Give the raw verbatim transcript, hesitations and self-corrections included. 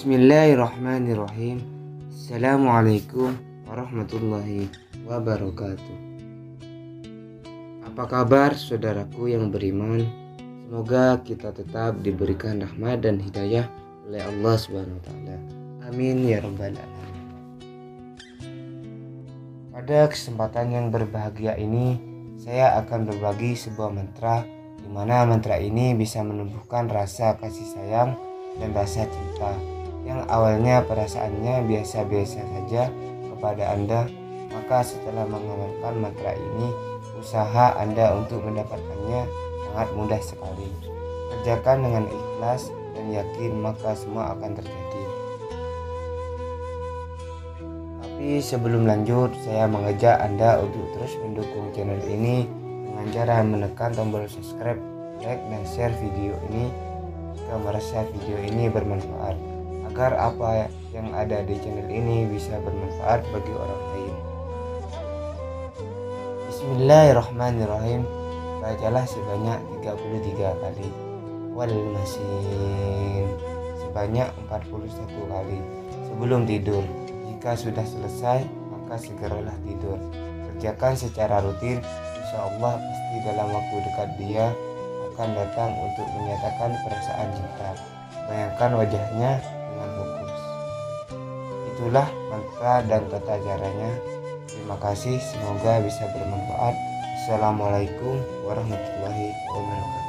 Bismillahirrahmanirrahim. Assalamualaikum warahmatullahi wabarakatuh. Apa kabar saudaraku yang beriman? Semoga kita tetap diberikan rahmat dan hidayah oleh Allah subhanahu wa taala. Amin ya rabbal alamin. Pada kesempatan yang berbahagia ini, saya akan berbagi sebuah mantra, di mana mantra ini bisa menumbuhkan rasa kasih sayang dan rasa cinta yang awalnya perasaannya biasa-biasa saja kepada Anda. Maka setelah mengamalkan mantra ini, usaha Anda untuk mendapatkannya sangat mudah sekali. Kerjakan dengan ikhlas dan yakin, maka semua akan terjadi. Tapi sebelum lanjut, saya mengajak Anda untuk terus mendukung channel ini dengan cara menekan tombol subscribe, like, dan share video ini jika merasa video ini bermanfaat, agar apa yang ada di channel ini bisa bermanfaat bagi orang lain. Bismillahirrahmanirrahim. Bacalah sebanyak tiga puluh tiga kali. Wal masin sebanyak empat puluh satu kali sebelum tidur. Jika sudah selesai, maka segeralah tidur. Kerjakan secara rutin, insya Allah pasti dalam waktu dekat dia akan datang untuk menyatakan perasaan cinta. Bayangkan wajahnya dengan fokus. Itulah mantra dan tata caranya. Terima kasih, semoga bisa bermanfaat. Assalamualaikum warahmatullahi wabarakatuh.